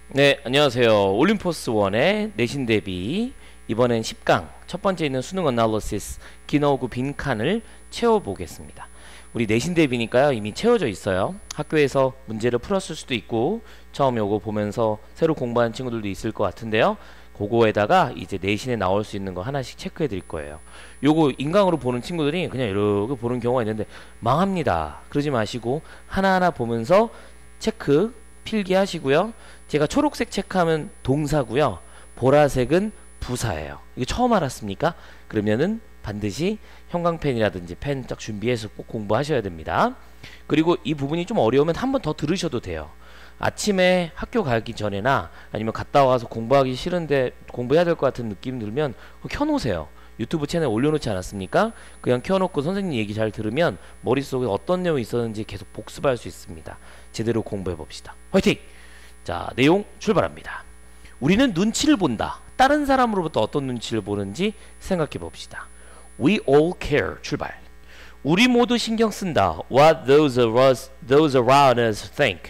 네, 안녕하세요. 올림포스 1의 내신 대비 이번엔 10강 첫 번째 있는 수능 어널리시스 기너구 빈칸을 채워보겠습니다. 우리 내신 대비니까요 이미 채워져 있어요. 학교에서 문제를 풀었을 수도 있고 처음 요거 보면서 새로 공부하는 친구들도 있을 것 같은데요. 그거에다가 이제 내신에 나올 수 있는 거 하나씩 체크해 드릴 거예요. 요거 인강으로 보는 친구들이 그냥 이렇게 보는 경우가 있는데 망합니다. 그러지 마시고 하나하나 보면서 체크 필기하시고요. 제가 초록색 체크하면 동사고요. 보라색은 부사예요. 이거 처음 알았습니까? 그러면은 반드시 형광펜이라든지 펜 딱 준비해서 꼭 공부하셔야 됩니다. 그리고 이 부분이 좀 어려우면 한 번 더 들으셔도 돼요. 아침에 학교 가기 전에나 아니면 갔다 와서 공부하기 싫은데 공부해야 될 것 같은 느낌 들면 켜놓으세요. 유튜브 채널 올려놓지 않았습니까? 그냥 켜놓고 선생님 얘기 잘 들으면 머릿속에 어떤 내용이 있었는지 계속 복습할 수 있습니다. 제대로 공부해 봅시다. 화이팅! 자, 내용 출발합니다. 우리는 눈치를 본다. 다른 사람으로부터 어떤 눈치를 보는지 생각해 봅시다. We all care. 출발. 우리 모두 신경 쓴다. What those around us think.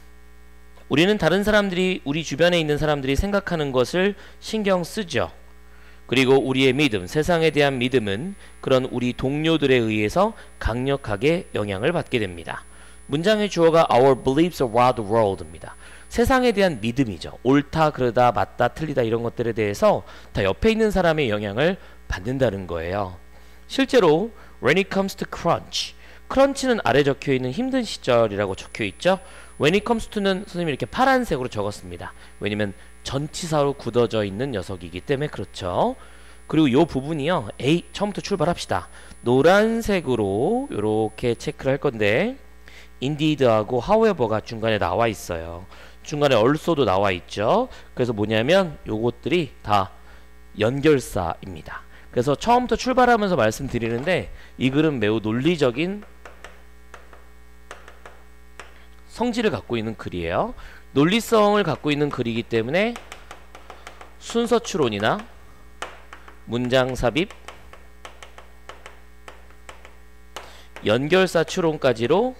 우리는 다른 사람들이 우리 주변에 있는 사람들이 생각하는 것을 신경 쓰죠. 그리고 우리의 믿음, 세상에 대한 믿음은 그런 우리 동료들에 의해서 강력하게 영향을 받게 됩니다. 문장의 주어가 Our beliefs around the world입니다. 세상에 대한 믿음이죠. 옳다, 그러다, 맞다, 틀리다 이런 것들에 대해서 다 옆에 있는 사람의 영향을 받는다는 거예요. 실제로 When it comes to crunch, crunch는 아래 적혀있는 힘든 시절이라고 적혀있죠. When it comes to는 선생님이 이렇게 파란색으로 적었습니다. 왜냐면 전치사로 굳어져 있는 녀석이기 때문에 그렇죠. 그리고 이 부분이요. A, 처음부터 출발합시다. 노란색으로 이렇게 체크를 할 건데 indeed하고 however가 중간에 나와 있어요. 중간에 also도 나와 있죠. 그래서 뭐냐면 요것들이 다 연결사입니다. 그래서 처음부터 출발하면서 말씀드리는데 이 글은 매우 논리적인 성질을 갖고 있는 글이에요. 논리성을 갖고 있는 글이기 때문에 순서 추론이나 문장 삽입, 연결사 추론까지로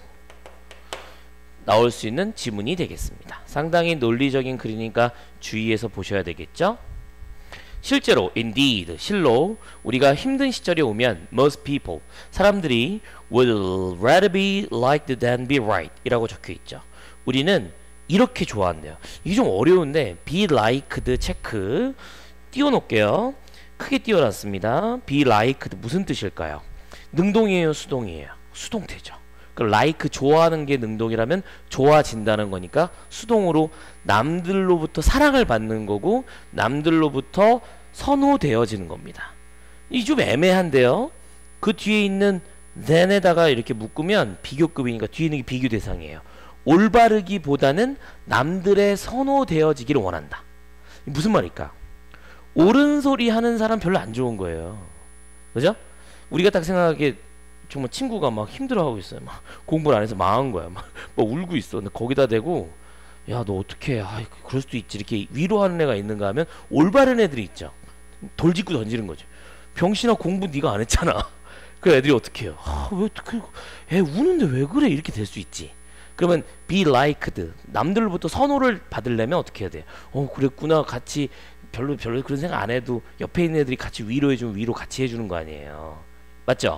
나올 수 있는 지문이 되겠습니다. 상당히 논리적인 글이니까 주의해서 보셔야 되겠죠? 실제로 indeed, 실로 우리가 힘든 시절이 오면 most people, 사람들이 would rather be liked than be right 이라고 적혀있죠. 우리는 이렇게 좋아한대요. 이게 좀 어려운데 be liked 체크 띄워놓을게요. 크게 띄워놨습니다. be liked 무슨 뜻일까요? 능동이에요, 수동이에요? 수동태죠. 그 like 좋아하는 게 능동이라면 좋아진다는 거니까 수동으로 남들로부터 사랑을 받는 거고 남들로부터 선호되어지는 겁니다. 이 좀 애매한데요. 그 뒤에 있는 than에다가 이렇게 묶으면 비교급이니까 뒤에 있는 게 비교 대상이에요. 올바르기보다는 남들의 선호되어지기를 원한다. 무슨 말일까? 옳은 소리 하는 사람 별로 안 좋은 거예요. 그죠? 우리가 딱 생각하기에 정말 친구가 막 힘들어하고 있어요. 막 공부를 안 해서 망한 거야. 막 울고 있어. 근데 거기다 대고 야 너 어떡해. 아 그럴 수도 있지. 이렇게 위로하는 애가 있는가 하면 올바른 애들이 있죠. 돌직구 던지는 거죠. 병신아 공부 네가 안 했잖아. 그 애들이 어떻게 해요? 왜 어떻게 애 우는데 왜 그래? 이렇게 될 수 있지. 그러면 be liked 남들로부터 선호를 받으려면 어떻게 해야 돼? 그랬구나. 같이 별로 그런 생각 안 해도 옆에 있는 애들이 같이 위로해주면 위로 같이 해주는 거 아니에요. 맞죠?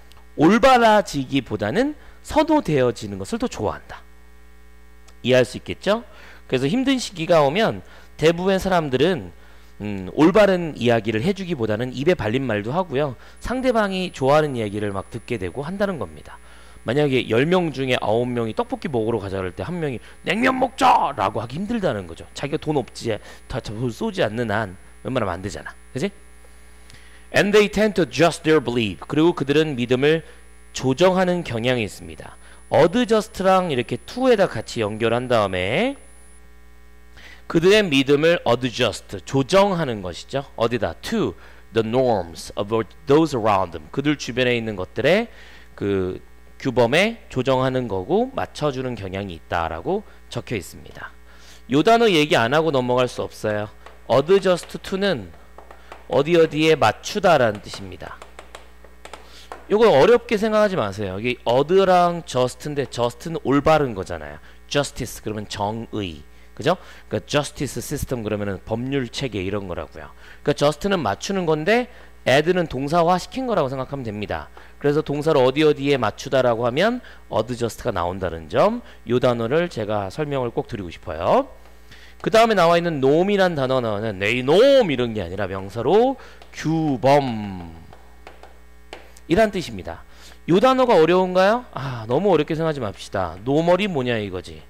올바라지기보다는 선호되어지는 것을 더 좋아한다. 이해할 수 있겠죠? 그래서 힘든 시기가 오면 대부분의 사람들은 올바른 이야기를 해주기보다는 입에 발린 말도 하고요. 상대방이 좋아하는 이야기를 막 듣게 되고 한다는 겁니다. 만약에 10명 중에 9명이 떡볶이 먹으러 가자 그럴 때 한 명이 냉면 먹자! 라고 하기 힘들다는 거죠. 자기가 돈 없지, 돈 쏘지 않는 한 웬만하면 안 되잖아. 그치? And they tend to adjust their belief. 그리고 그들은 믿음을 조정하는 경향이 있습니다. adjust랑 이렇게 to에다 같이 연결한 다음에 그들의 믿음을 adjust, 조정하는 것이죠. 어디다? to the norms of those around them. 그들 주변에 있는 것들의 그 규범에 조정하는 거고 맞춰주는 경향이 있다라고 적혀 있습니다. 요 단어 얘기 안 하고 넘어갈 수 없어요. adjust to는 어디에 맞추다라는 뜻입니다. 이거 어렵게 생각하지 마세요. 여기 어드랑 just인데 just는 올바른 거잖아요. justice 그러면 정의. 그죠? 그러니까 justice system 그러면은 법률 체계 이런 거라고요. 그러니까 just는 맞추는 건데 add는 동사화 시킨 거라고 생각하면 됩니다. 그래서 동사를 어디에 맞추다라고 하면 adjust가 나온다는 점, 이 단어를 제가 설명을 꼭 드리고 싶어요. 그 다음에 나와 있는 norm이란 단어는 내 norm 이런 게 아니라 명사로 규범 이란 뜻입니다. 이 단어가 어려운가요? 아, 너무 어렵게 생각하지 맙시다. normal이 뭐냐 이거지.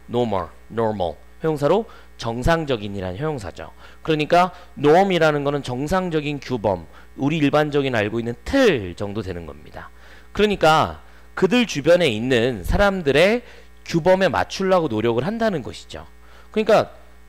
normal 형용사로 정상적인이란 형용사죠. 그러니까 norm이라는 거는 정상적인 규범, 우리 일반적인 알고 있는 틀 정도 되는 겁니다. 그러니까 그들 주변에 있는 사람들의 규범에 맞추려고 노력을 한다는 것이죠. 그러니까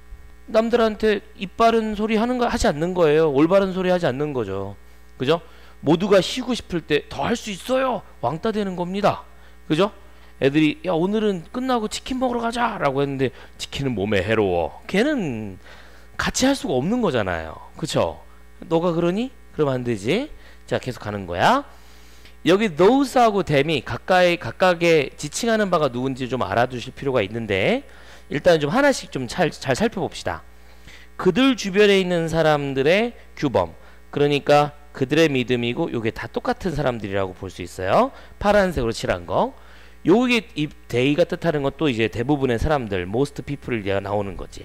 남들한테 입바른 소리 하지 않는 거예요. 올바른 소리 하지 않는 거죠. 그죠? 모두가 쉬고 싶을 때 더 할 수 있어요. 왕따 되는 겁니다. 그죠? 애들이 야 오늘은 끝나고 치킨 먹으러 가자 라고 했는데 치킨은 몸에 해로워. 걔는 같이 할 수가 없는 거잖아요. 그쵸? 너가 그러니? 그러면 안 되지. 자, 계속 가는 거야. 여기 those하고 them이 각각의 지칭하는 바가 누군지 좀 알아두실 필요가 있는데 일단 좀 하나씩 좀 잘 살펴봅시다. 그들 주변에 있는 사람들의 규범, 그러니까 그들의 믿음이고 요게 다 똑같은 사람들이라고 볼 수 있어요. 파란색으로 칠한 거. 요게 이 they가 뜻하는 것도 이제 대부분의 사람들, most people이 나오는 거지.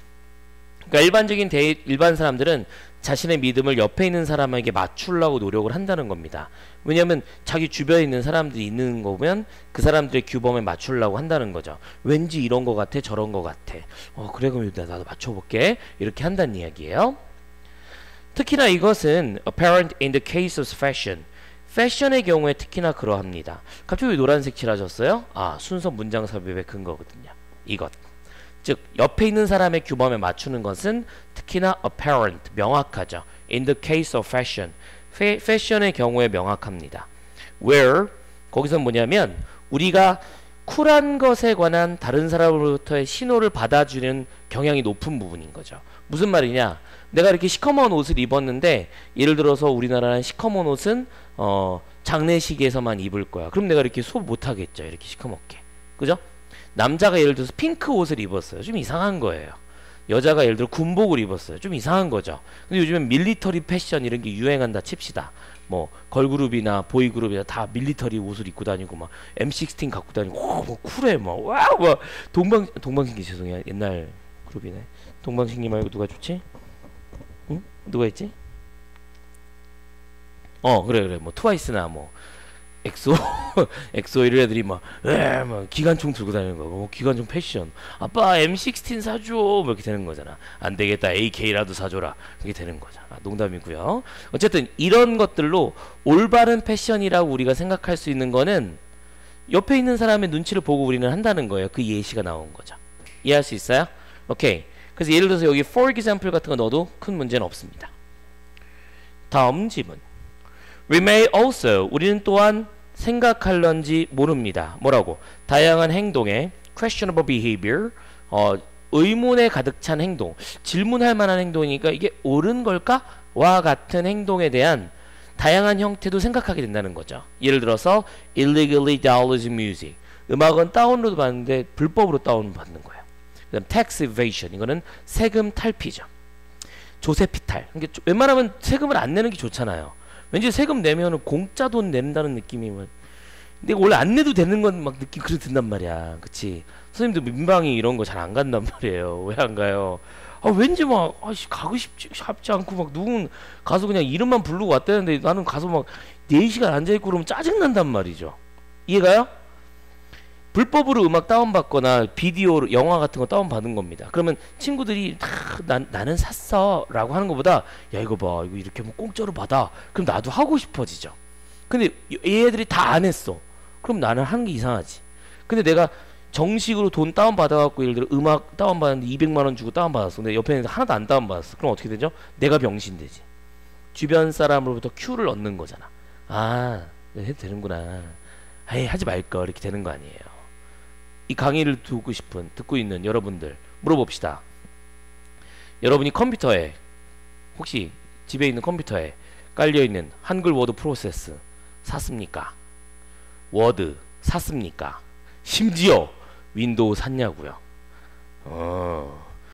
그러니까 일반 사람들은 자신의 믿음을 옆에 있는 사람에게 맞추려고 노력을 한다는 겁니다. 왜냐하면 자기 주변에 있는 사람들이 있는 거 보면 그 사람들의 규범에 맞추려고 한다는 거죠. 왠지 이런 거 같아 저런 거 같아. 그래 그럼 나도 맞춰볼게. 이렇게 한다는 이야기예요. 특히나 이것은 apparent in the case of fashion. 패션의 경우에 특히나 그러합니다. 갑자기 왜 노란색 칠하셨어요? 아, 순서 문장 삽입의 근거거든요. 이것. 즉 옆에 있는 사람의 규범에 맞추는 것은 특히나 apparent, 명확하죠. in the case of fashion. 패션의 경우에 명확합니다. where, 거기서 뭐냐면 우리가 쿨한 것에 관한 다른 사람으로부터의 신호를 받아주는 경향이 높은 부분인 거죠. 무슨 말이냐? 내가 이렇게 시커먼 옷을 입었는데 예를 들어서 우리나라는 시커먼 옷은 장례식에서만 입을 거야. 그럼 내가 이렇게 수업 못 하겠죠. 이렇게 시커멓게. 그죠? 남자가 예를 들어서 핑크 옷을 입었어요. 좀 이상한 거예요. 여자가 예를 들어 군복을 입었어요. 좀 이상한 거죠. 근데 요즘엔 밀리터리 패션 이런 게 유행한다 칩시다. 뭐 걸그룹이나 보이그룹이나 다 밀리터리 옷을 입고 다니고 막 M16 갖고 다니고 뭐 쿨해 뭐 와우 뭐 동방신기 죄송해요. 옛날 그룹이네. 동방신기 말고 누가 좋지? 응? 누가 있지? 그래 뭐 트와이스나 뭐 엑소 이런 애들이 막 기관총 들고 다니는 거, 뭐 기관총 패션. 아빠 M16 사줘, 뭐 이렇게 되는 거잖아. 안 되겠다, AK라도 사줘라. 그렇게 되는 거잖아. 농담이고요. 어쨌든 이런 것들로 올바른 패션이라고 우리가 생각할 수 있는 거는 옆에 있는 사람의 눈치를 보고 우리는 한다는 거예요. 그 예시가 나온 거죠. 이해할 수 있어요? 오케이. 그래서 예를 들어서 여기 for example 같은 거 넣어도 큰 문제는 없습니다. 다음 지문. We may also, 우리는 또한 생각할런지 모릅니다. 뭐라고? 다양한 행동에 questionable behavior, 의문에 가득 찬 행동, 질문할 만한 행동이니까 이게 옳은 걸까? 와 같은 행동에 대한 다양한 형태도 생각하게 된다는 거죠. 예를 들어서 illegally downloading music, 음악은 다운로드 받는데 불법으로 다운받는 거예요. 그 다음 tax evasion, 이거는 세금 탈피죠. 조세피탈, 그러니까 웬만하면 세금을 안 내는 게 좋잖아요. 왠지 세금 내면은 공짜 돈 낸다는 느낌이 막, 근데 원래 안 내도 되는 건 막 느낌 그렇게 든단 말이야. 그치? 선생님도 민방위 이런 거 잘 안 간단 말이에요. 왜 안 가요? 왠지 막 가고 싶지 않고 막 누군 가서 그냥 이름만 부르고 왔다는데 나는 가서 막 4시간 앉아있고 그러면 짜증난단 말이죠. 이해가요? 불법으로 음악 다운받거나 비디오, 영화 같은 거 다운받은 겁니다. 그러면 친구들이 나는 샀어 라고 하는 것보다 야 이거 봐 이거 이렇게 하면 공짜로 받아. 그럼 나도 하고 싶어지죠. 근데 얘들이 다 안 했어. 그럼 나는 하는 게 이상하지. 근데 내가 정식으로 돈 다운받아갖고 예를 들어 음악 다운받았는데 200만원 주고 다운받았어. 근데 옆에 있는 하나도 안 다운받았어. 그럼 어떻게 되죠? 내가 병신되지. 주변 사람으로부터 큐를 얻는 거잖아. 해도 되는구나. 하지 말걸 이렇게 되는 거 아니에요. 이 강의를 듣고 있는 여러분들 물어봅시다. 여러분이 컴퓨터에 혹시 집에 있는 컴퓨터에 깔려있는 한글 워드 프로세스 샀습니까? 워드 샀습니까? 심지어 윈도우 샀냐고요?